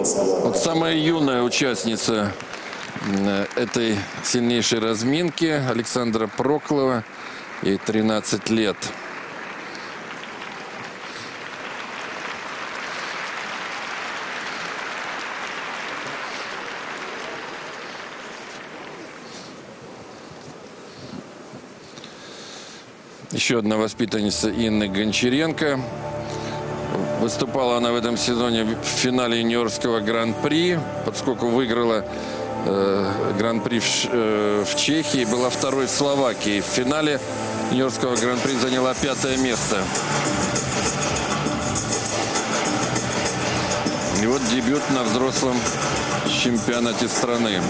Вот самая юная участница этой сильнейшей разминки Александра Проклова, ей 13 лет. Еще одна воспитанница Инны Гончаренко. Выступала она в этом сезоне в финале юниорского гран-при, поскольку выиграла гран-при в Чехии, была второй в Словакии. В финале юниорского гран-при заняла 5-е место. И вот дебют на взрослом чемпионате страны.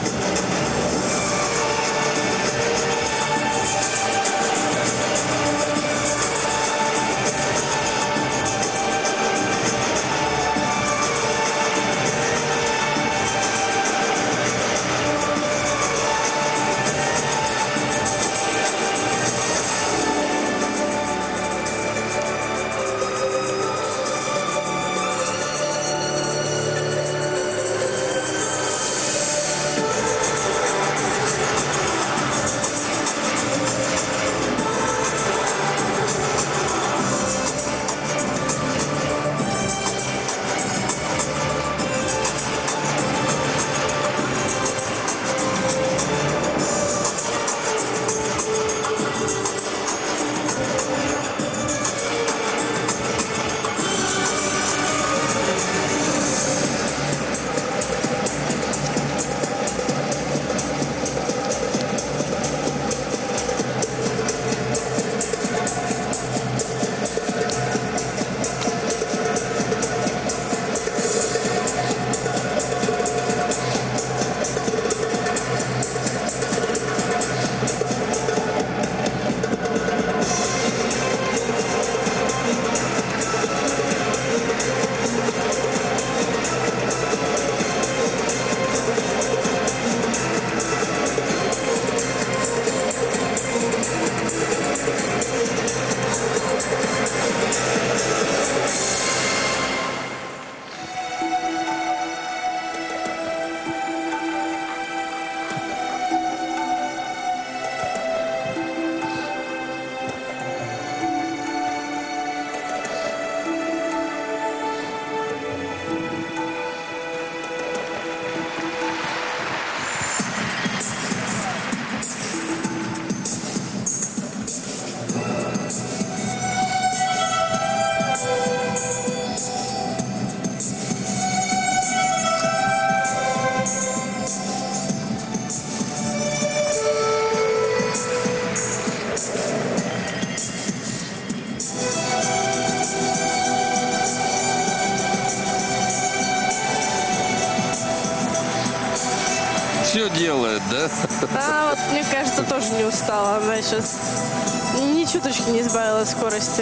Все делает, да? Да, вот мне кажется, тоже не устала. Она сейчас ни чуточки не избавила скорости.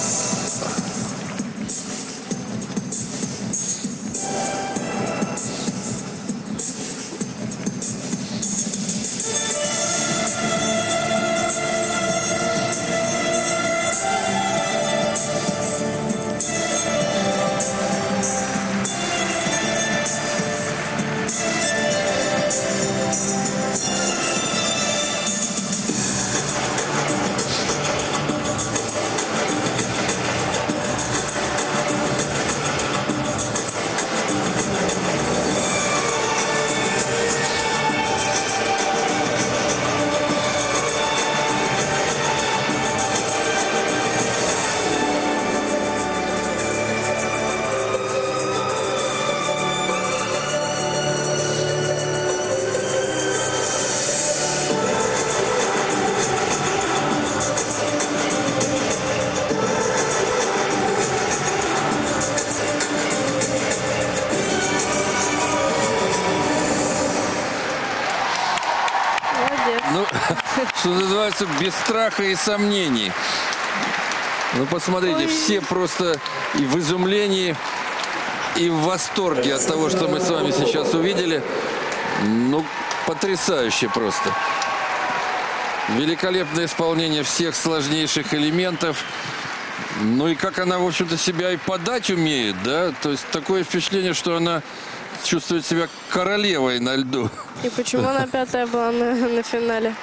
Ну, что называется, без страха и сомнений. Ну, посмотрите, все просто и в изумлении, и в восторге от того, что мы с вами сейчас увидели. Ну, потрясающе просто. Великолепное исполнение всех сложнейших элементов. Ну и как она, в общем-то, себя и подать умеет, да? То есть такое впечатление, что она чувствует себя королевой на льду. И почему она 5-я была на финале?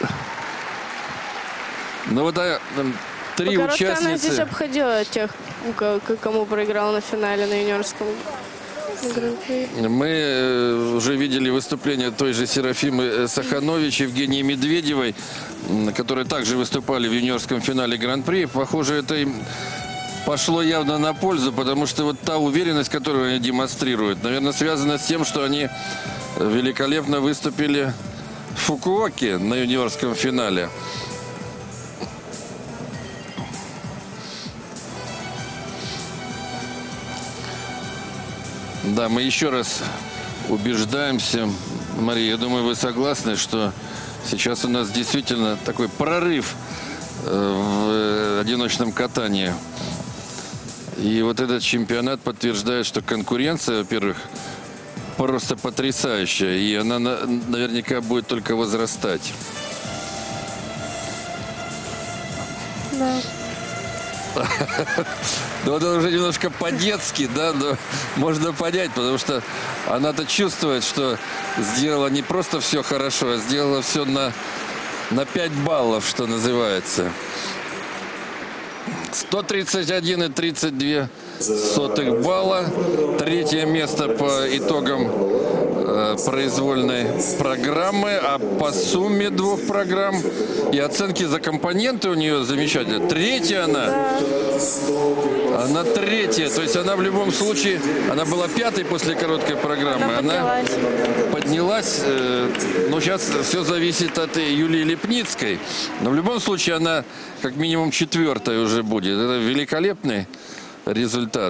Ну вот три По короткой она здесь участницы. обходила тех, кому проиграла на финале на юниорском гран-при. Мы уже видели выступление той же Серафимы Саханович, Евгении Медведевой, которые также выступали в юниорском финале Гран-при. Похоже, это им пошло явно на пользу, потому что вот та уверенность, которую они демонстрируют, наверное, связана с тем, что они великолепно выступили в Фукуоке на юниорском финале. Да, мы еще раз убеждаемся, Мария, я думаю, вы согласны, что сейчас у нас действительно такой прорыв в одиночном катании. И вот этот чемпионат подтверждает, что конкуренция, во-первых, просто потрясающая, и она наверняка будет только возрастать. Да. Ну, это уже немножко по-детски, да, но можно понять, потому что она-то чувствует, что сделала не просто все хорошо, а сделала все на 5 баллов, что называется. 131,32 балла. Третье место по итогам произвольной программы, а по сумме 2 программ и оценки за компоненты у нее замечательно. Третья она. Она третья. То есть она в любом случае, она была 5-й после короткой программы. Она поднялась. Но сейчас все зависит от Юлии Лепницкой. Но в любом случае она как минимум 4-й уже будет. Это великолепный результат.